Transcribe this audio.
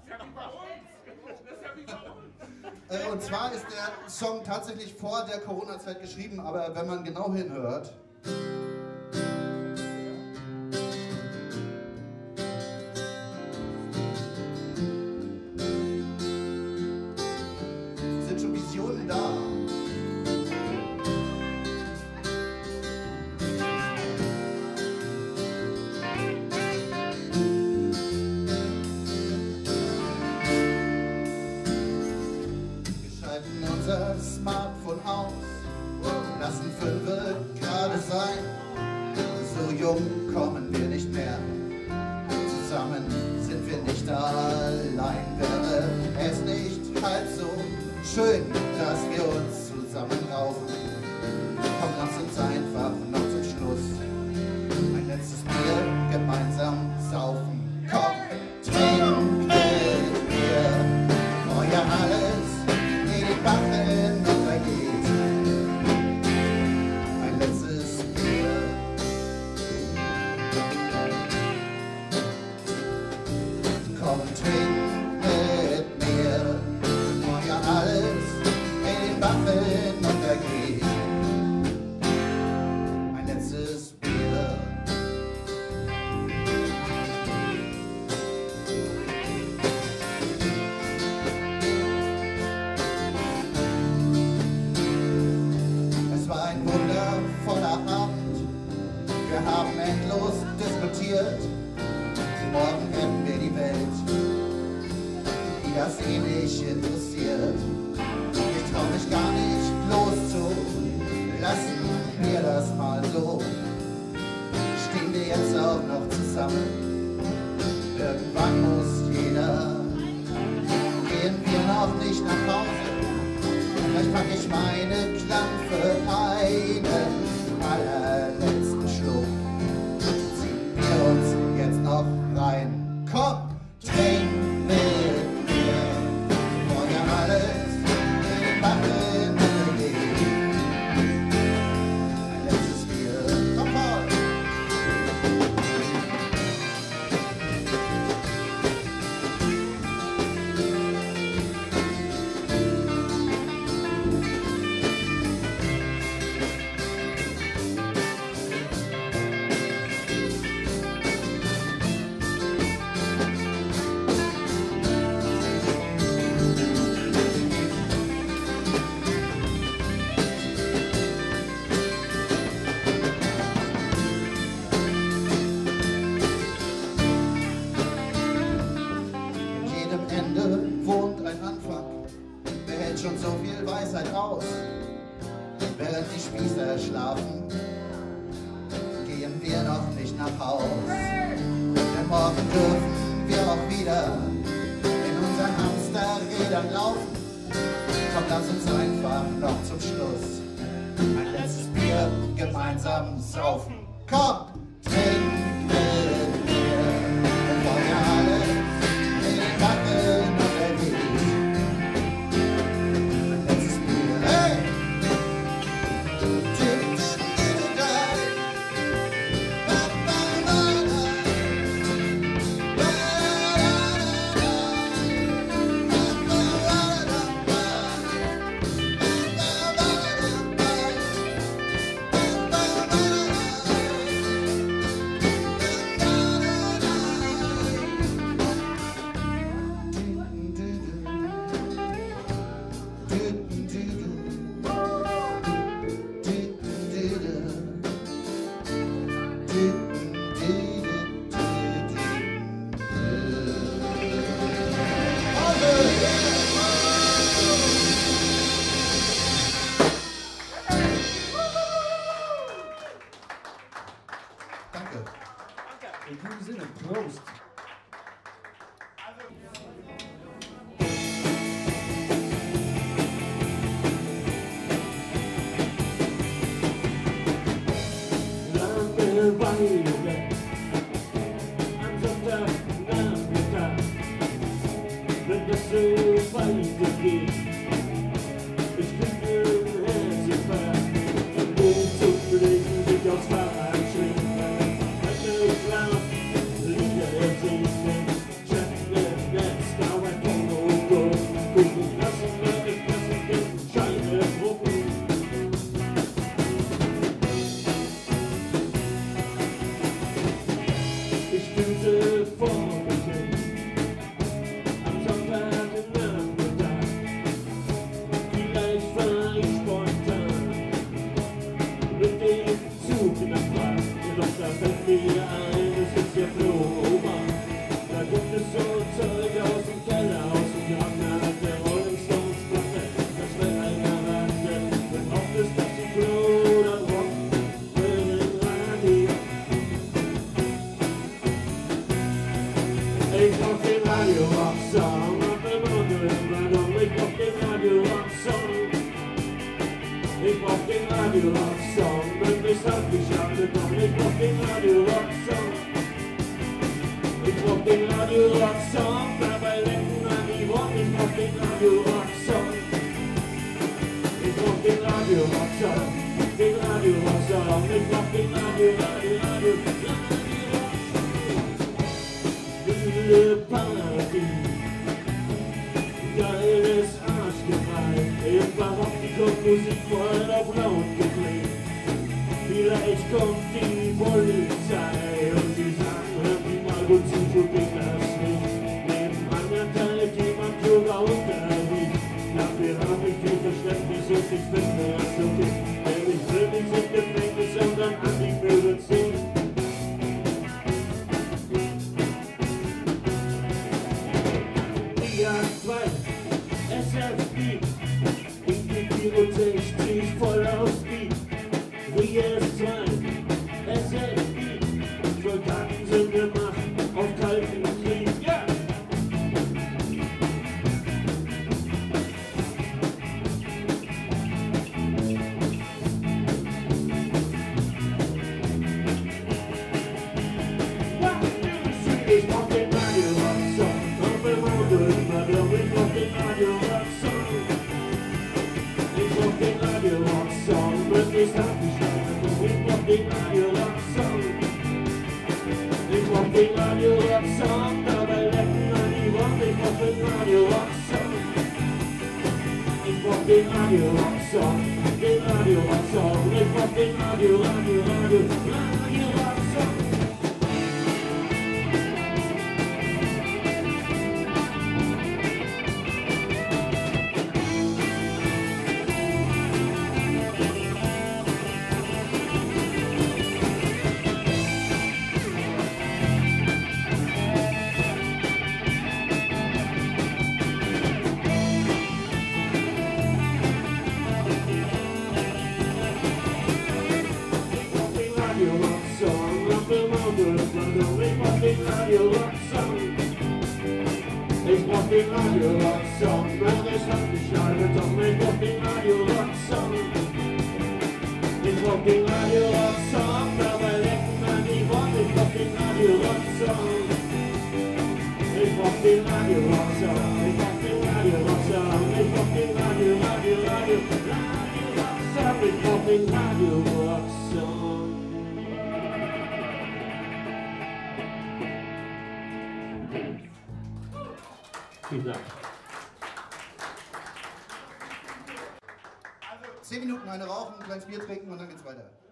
Und zwar ist der Song tatsächlich vor der Corona-Zeit geschrieben, aber wenn man genau hinhört, sind schon Visionen da. Unser Smartphone aus, lassen 5 gerade sein. So jung kommen wir nicht mehr, zusammen sind wir nicht allein. Wäre es nicht halb so schön, dass wir uns zusammenraufen? Komm, lass uns einfach noch zum Schluss ein letztes Bier gemeinsam saufen. Komm, trink mit mir, Feuer alles Wachen untergeht. Ein letztes Bier. Komm, trink mit mir, Feuer alles in den Wachen untergeht. Ein letztes Bier. Voller Abend, wir haben endlos diskutiert. Morgen retten wir die Welt, die das eh nicht interessiert. Ich trau mich gar nicht loszulassen, wir das mal so. Stehen wir jetzt auch noch zusammen, irgendwann muss jeder. Gehen wir noch nicht nach Hause, vielleicht pack ich meine Klampfe einen allerletzten Schluck. Ziehen wir uns jetzt noch rein. Komm, trink mit mir, Feuer alles in den Backen untergeht. Ein letztes Bier, komm voll. Wohnt ein Anfang, wer hält schon so viel Weisheit aus? Während die Spießer schlafen, gehen wir noch nicht nach Haus. Denn morgen dürfen wir auch wieder in unseren Hamsterrädern laufen. Komm, lass uns einfach noch zum Schluss ein letztes Bier gemeinsam saufen. Komm, trink mit mir, bevor wir alle in den Backen untergehen. Ein letztes Bier, hey! In diesem Sinne, Prost! Langeweile am Sonntagnachmittag, wenn das so weitergeht. Ich bin im Herzinfarkt, am Boden zu blicken, mich aufs Fahrrad schwingen. Lieder erzählen, Chat, Netz, Ich brauch den Radio-Rock-Song auf dem Autobahn. Ich brauch den Radio-Rock-Song. Ich brauch den Radio-Rock-Song. Wenn ich's abgeschafft bekomme, ich brauch den Radio-Rock-Song. Ich brauch den Radio-Rock-Song. Dabei lenken an die Worte. Ich brauch den Radio-Rock-Song. Ich brauch den Radio-Rock-Song. Den Radio-Rock-Song. Ich brauch den Radio-Radio-Radio. Party, geiles Arschgeweih, im Rocktikum Musik voll auf laut gedreht. Vielleicht kommt die Polizei und sie sagen, hört die mal gut zu, tut mir das nicht. Nebenan erteilt jemand Yoga Unterricht. Dafür hab ich viel Verständnis und ich finde das okay. Denn ich will nicht im Gefängnis, sondern an die Möbel ziehen. SFB, ich krieg 64 voll auf Speed. WS2, SFB, Soldaten sind gemacht auf kalten Krieg. Ja! Ich brauch den Radio-Rock-Song, auf dem Auto immer drauf, ich brauch den Radio-Rock-Song. Ich brauch den Radio-Rock-Song, wenn ich's abgeschaltet habe, ich brauch den Radio-Rock-Song. Ich brauch den Radio-Rock-Song, dabei lecken an die Worte, ich brauch den Radio-Rock-Song. Ich brauch den Radio-Rock-Song, den Radio-Rock-Song, ich brauch den Radio-Rock-Song. Ich brauch den Radio-Rock-Song, wenn ich's abgeschaltet habe, ich brauch den Radio-Rock-Song. Ich brauch den Radio-Rock-Song, dabei lecken an die Worte, ich brauch den Radio-Rock-Song. Ich brauch den Radio-Rock-Song, ich brauch den Radio-Rock-Song, ich brauch den Radio-Rock-Song, ich brauch den Radio-Rock-Song. Vielen Dank. Also 10 Minuten eine rauchen, ein kleines Bier trinken und dann geht's weiter.